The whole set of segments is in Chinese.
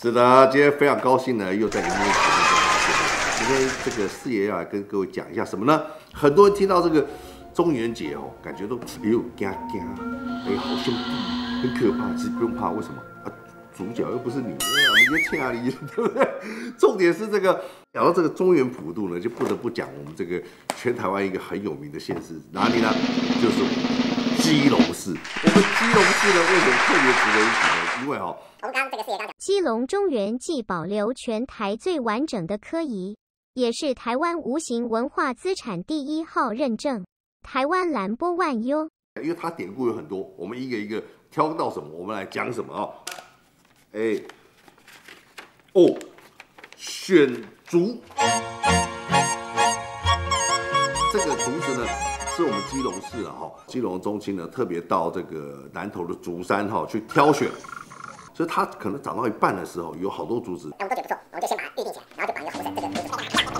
是的，今天非常高兴呢，又在您面前跟大家见面。今天这个四爷要来跟各位讲一下什么呢？很多人听到这个中元节哦，感觉都哎呦惊，哎好兄弟，很可怕。其实不用怕，为什么啊？主角又不是你，你就欠你，对不对？重点是这个讲到这个中元普渡呢，就不得不讲我们这个全台湾一个很有名的县市，哪里呢？就是基隆市。我们基隆市呢，为什么特别值得一提呢？因为哦。 我们刚刚这个四爷刚讲， 基隆中元祭保留全台最完整的科仪，也是台湾无形文化资产第1号认证。台湾蓝波万优， 因为它典故有很多，我们一个一个挑到什么，我们来讲什么哦。哎，哦，选竹，这个竹子呢，是我们基隆市啊哈，基隆中心呢特别到这个南投的竹山哈去挑选。所以它可能长到一半的时候，有好多竹子。 我们都觉得不错，我们就先把它预定起来，然后就绑一个红绳，这个竹子。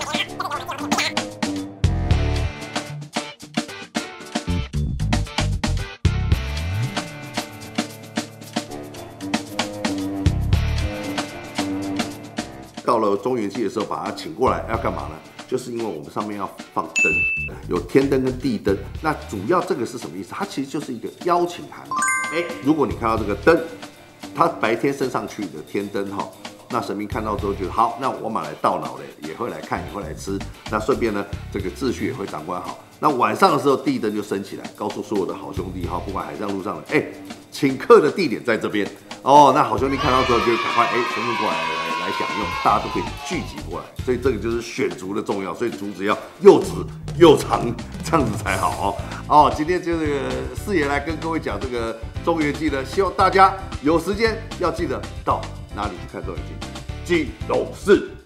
到了中元祭的时候，把它请过来要干嘛呢？就是因为我们上面要放灯，有天灯跟地灯。那主要这个是什么意思？它其实就是一个邀请函。哎，如果你看到这个灯，他白天升上去的天灯哈，那神明看到之后觉得好，那我马来到老嘞，也会来看，也会来吃。那顺便呢，这个秩序也会掌管好。那晚上的时候，地灯就升起来，告诉所有的好兄弟哈，不管海上路上的，哎，请客的地点在这边哦。那好兄弟看到之后就赶快全部过来享用，大家都可以聚集过来。所以这个就是选竹的重要，所以竹子要又直又长，这样子才好哦。哦，今天就这个四爷来跟各位讲这个中元祭呢，希望大家有时间要记得到哪里去看中元祭？基隆市。